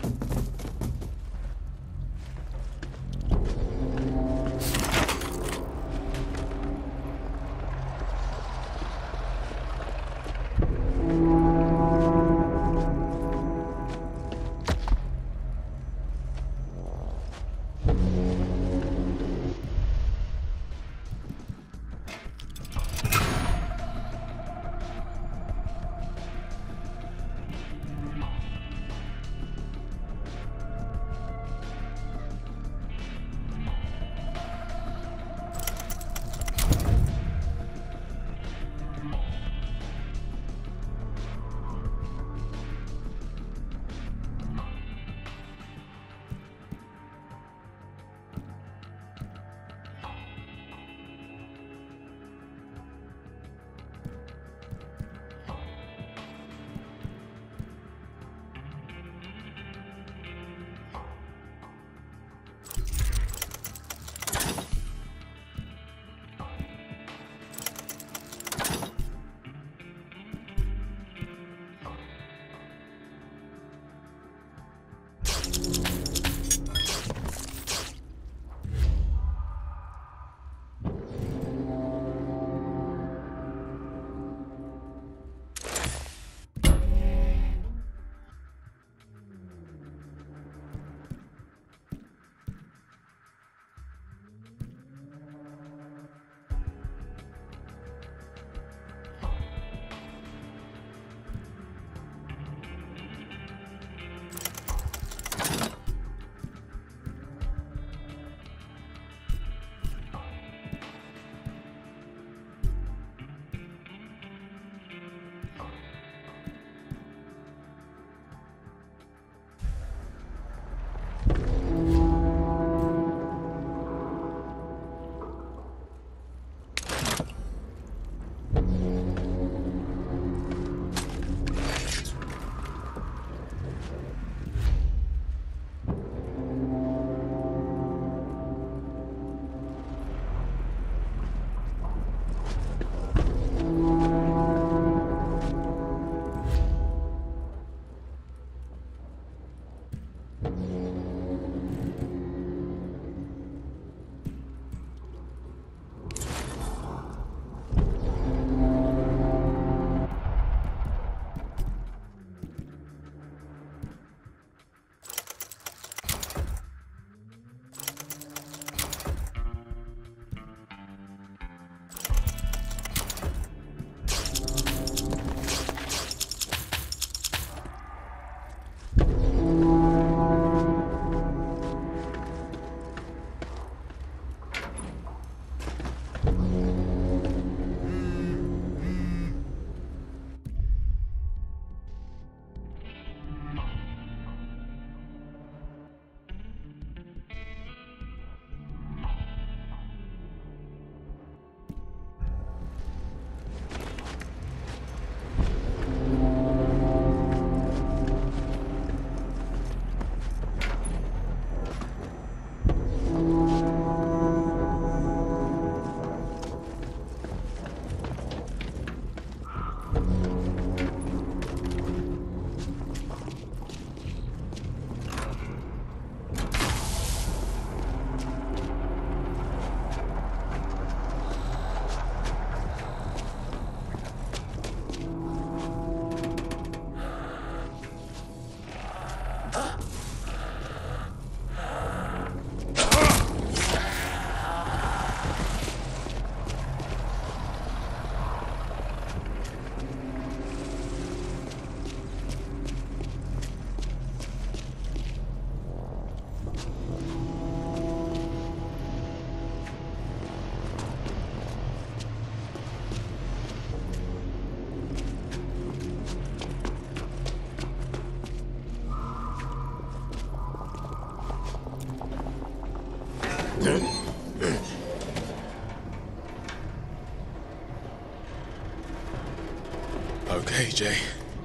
Okay, Jay.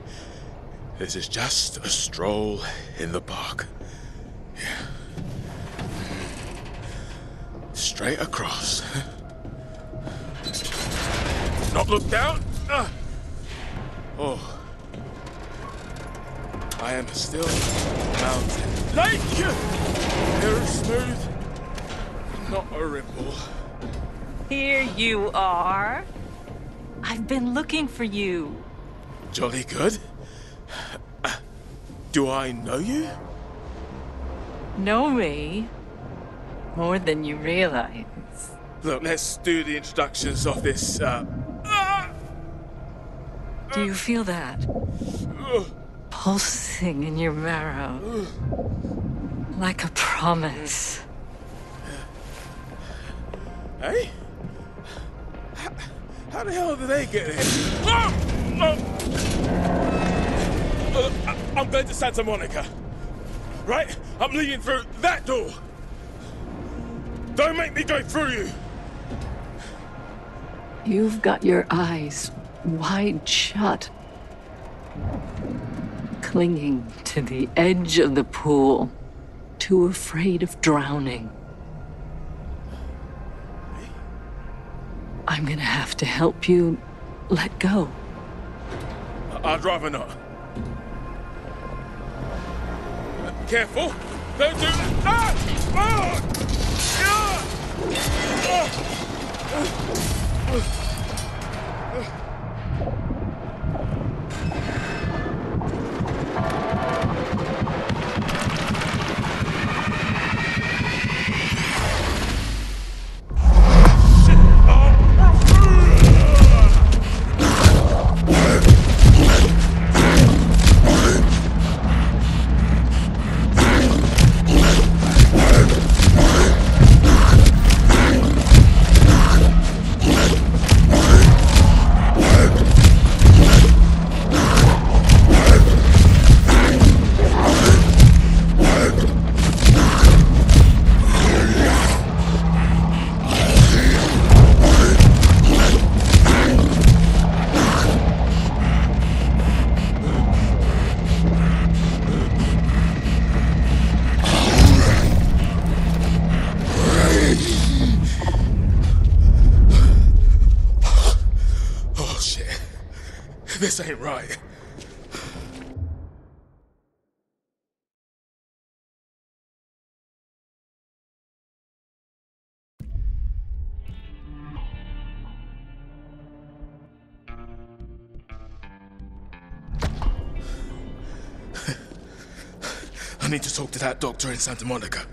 This is just a stroll in the park. Yeah. Straight across. Not look down. Oh. I am a still mountain lake. Very smooth, not a ripple. Here you are. I've been looking for you. Jolly good. Do I know you? Know me? More than you realize. Look, let's do the introductions of this, Do you feel that? Pulsing in your marrow. Like a promise. Hey? How the hell did they get here? I'm going to Santa Monica. Right? I'm leading through that door. Don't make me go through you. You've got your eyes wide shut. Clinging to the edge of the pool. Too afraid of drowning. I'm gonna have to help you let go. I'd rather not. Careful! Don't do that! Ah! Ah! This ain't right. I need to talk to that doctor in Santa Monica.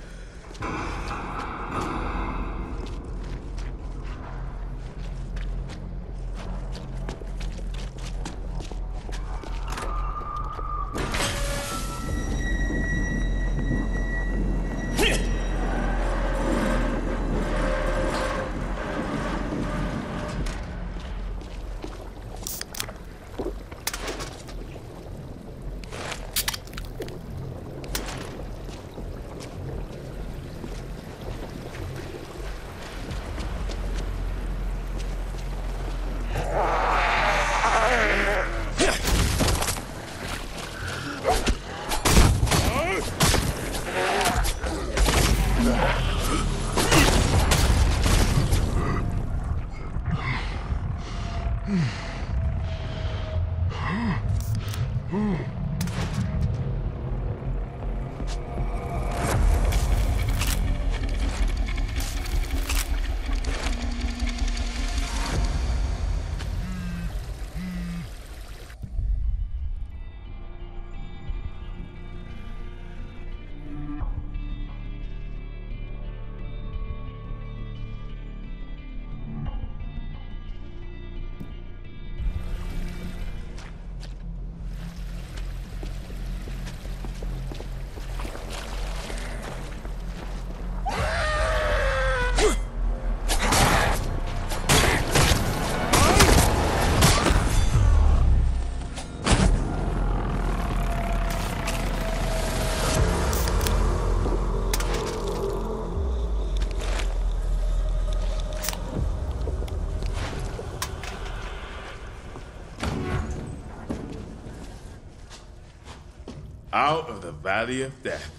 Out of the Valley of Death.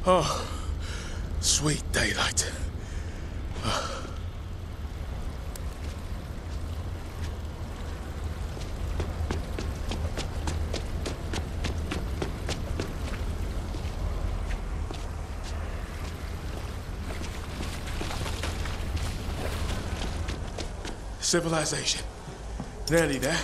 Sweet daylight. Civilization. Nearly there.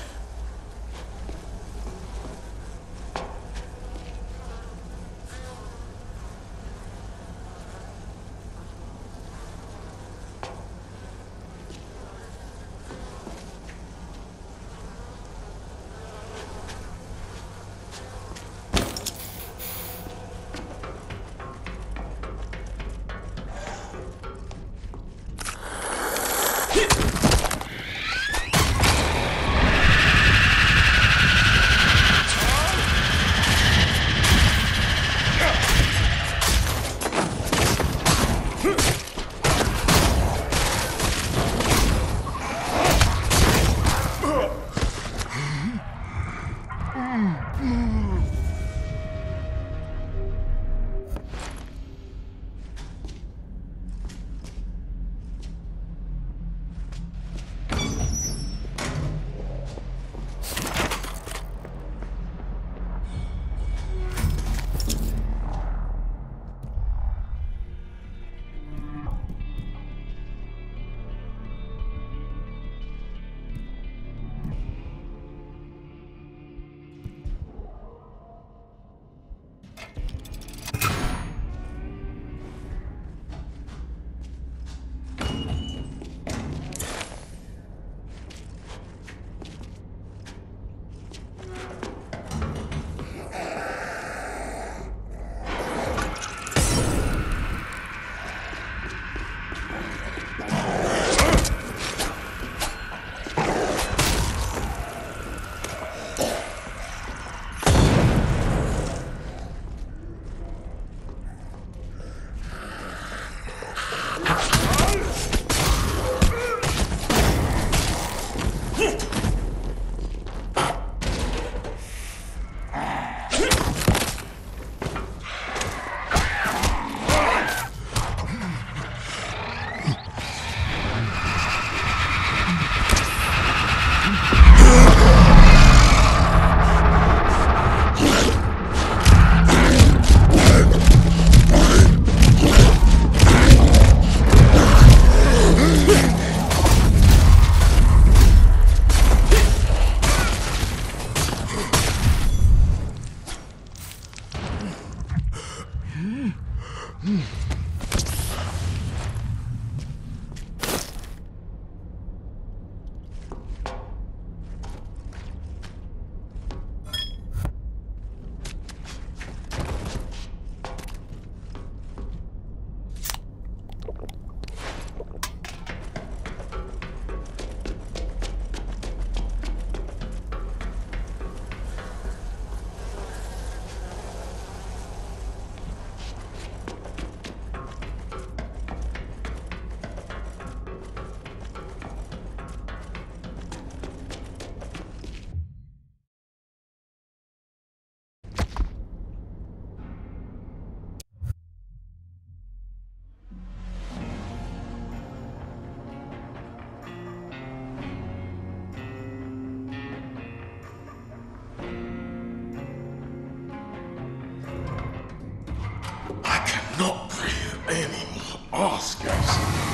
Not breathe any more Oscars.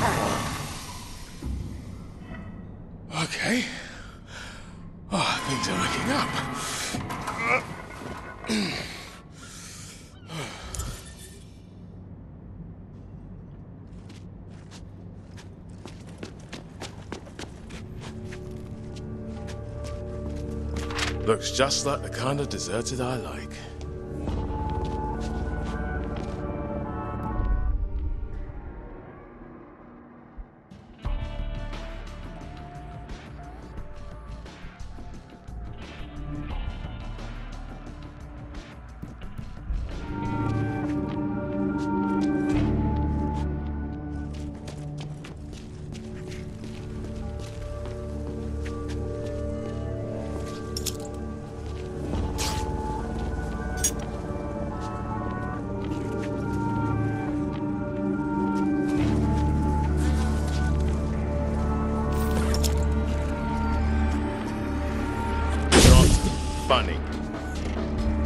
Okay. Oh, things are looking up. Looks just like the kind of deserted I like.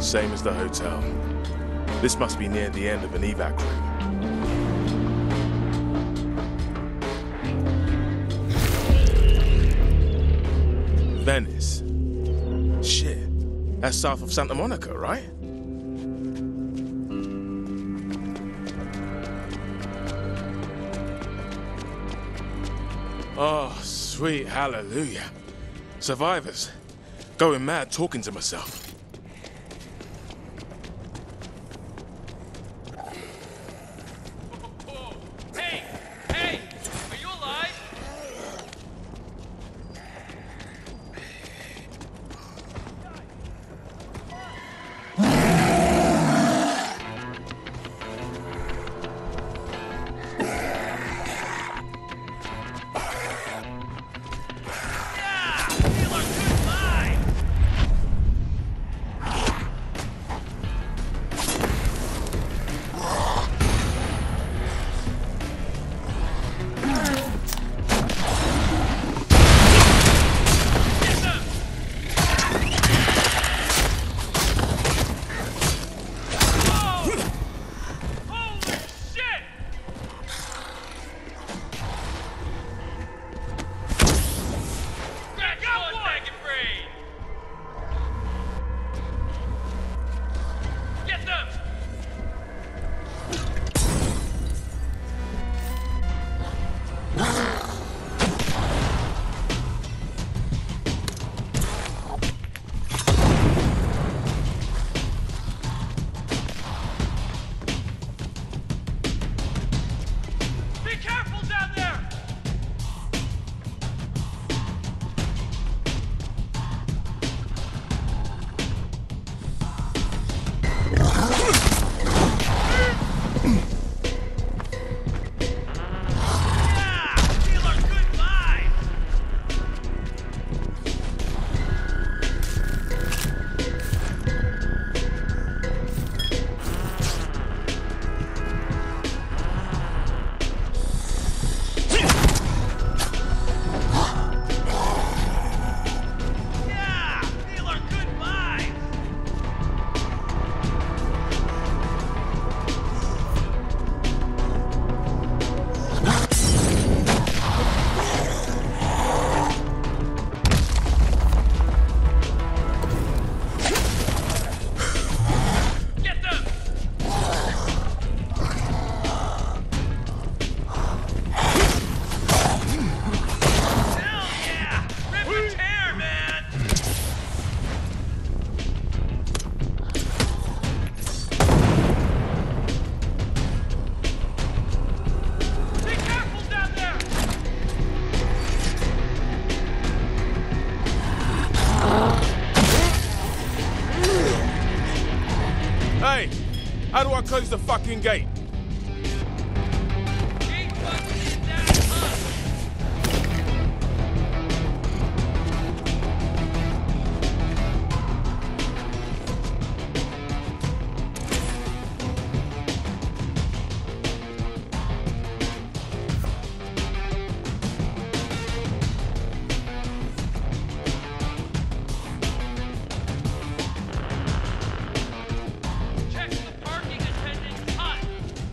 Same as the hotel. This must be near the end of an evac route. Venice. Shit. That's south of Santa Monica, right? Oh, sweet hallelujah. Survivors. Going mad talking to myself. Hey! Hey! Are you alive? Yeah! Healer, goodbye! Get them! Whoa! Holy shit! Grab got one! Bag and brain! Get them! Be careful down there! Yeah! Healer, goodbye! Yeah! Healer, goodbye! Get them! Hell yeah! Rip and tear, man! Be careful down there! Hey! How do I close the fucking gate? Keep fucking it down, huh? Check the parking attendant's hut.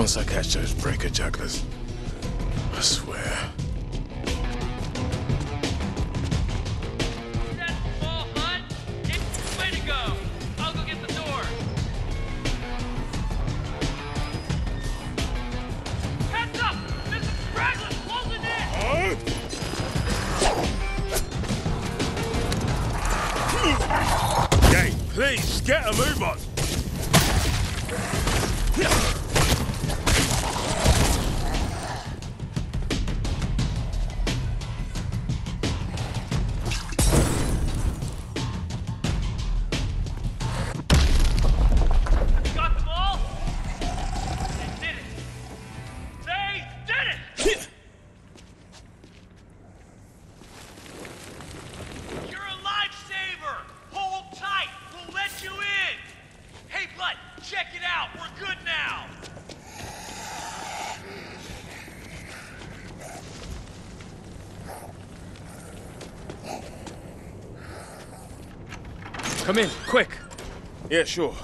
Once I catch those breaker jugglers, I swear. That small hut? It's way to go. I'll go get the door. Heads up! This is stragglers closing in! Gang, please, get a move on! Got them all? They did it! They did it! You're a lifesaver! Hold tight! We'll let you in! Hey, Blood, check it out! We're good now! Come in, quick! Yeah, sure.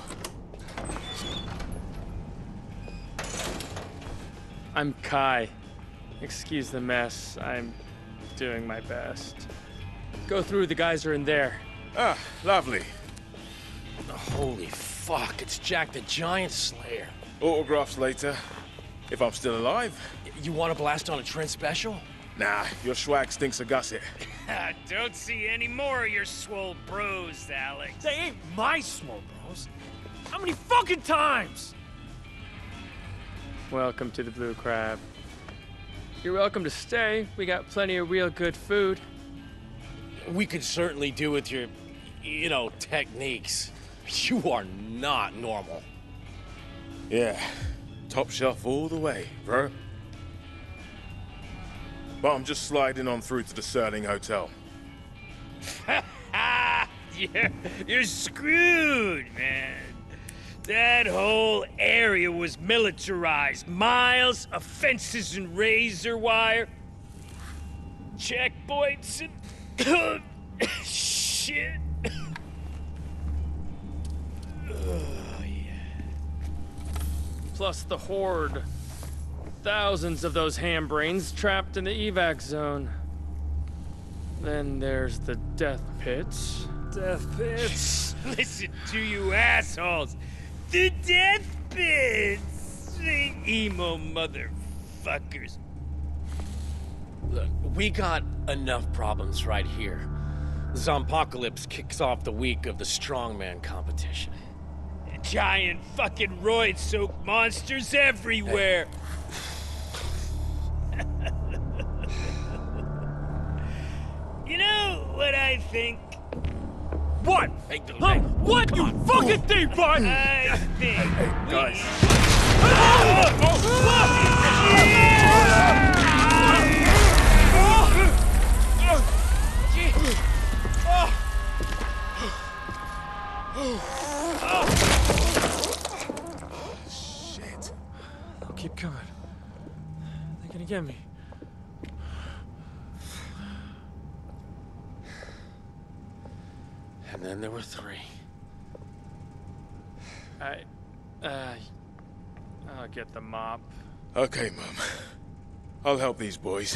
I'm Kai. Excuse the mess. I'm doing my best. Go through, the guys are in there. Ah, lovely. Holy fuck, it's Jack the Giant Slayer. Autographs later, if I'm still alive. You want to blast on a Trent special? Nah, your swag stinks a gusset. Don't see any more of your swole bros, Alex. They ain't my swole bros. How many fucking times? Welcome to the Blue Crab. You're welcome to stay. We got plenty of real good food. We could certainly do with your, techniques. You are not normal. Yeah, top shelf all the way, bro. But I'm just sliding on through to the Sterling Hotel. You're screwed, man. That whole area was militarized. Miles of fences and razor wire. Checkpoints and... shit. Oh, yeah. Plus the Horde. Thousands of those ham-brains trapped in the evac zone. Then there's the death pits. Death pits. Listen to you assholes. The death pits. The emo motherfuckers. Look, we got enough problems right here. Zompocalypse kicks off the week of the strongman competition. Giant fucking roid-soaked monsters everywhere. You know what I think? What? Hey, Huh? What you fucking think, bud? I think Guys. Shit. I'll keep coming. They're gonna get me. And then there were three. I'll get the mop. Okay, Mum. I'll help these boys.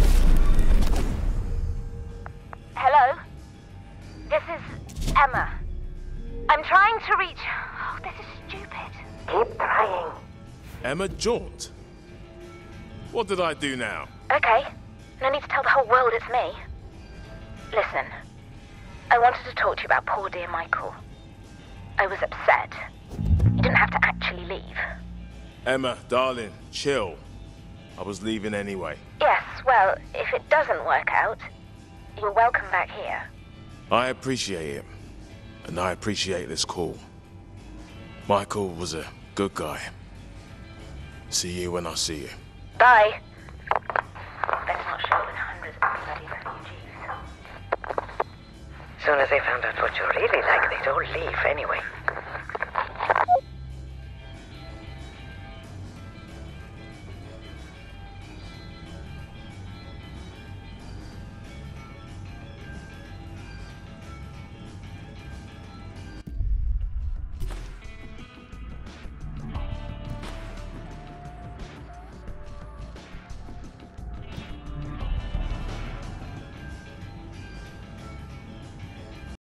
Hello? This is Emma. I'm trying to reach... Oh, this is stupid. Keep trying. Emma Jaunt? What did I do now? Okay. No need to tell the whole world it's me. Listen. I wanted to talk to you about poor dear Michael. I was upset. You didn't have to actually leave. Emma, darling, chill. I was leaving anyway. Yes, well, if it doesn't work out, you're welcome back here. I appreciate it. And I appreciate this call. Michael was a good guy. See you when I see you. Bye. Better not show up with hundreds of bloody refugees. Soon as they found out what you're really like, they'd all leave anyway.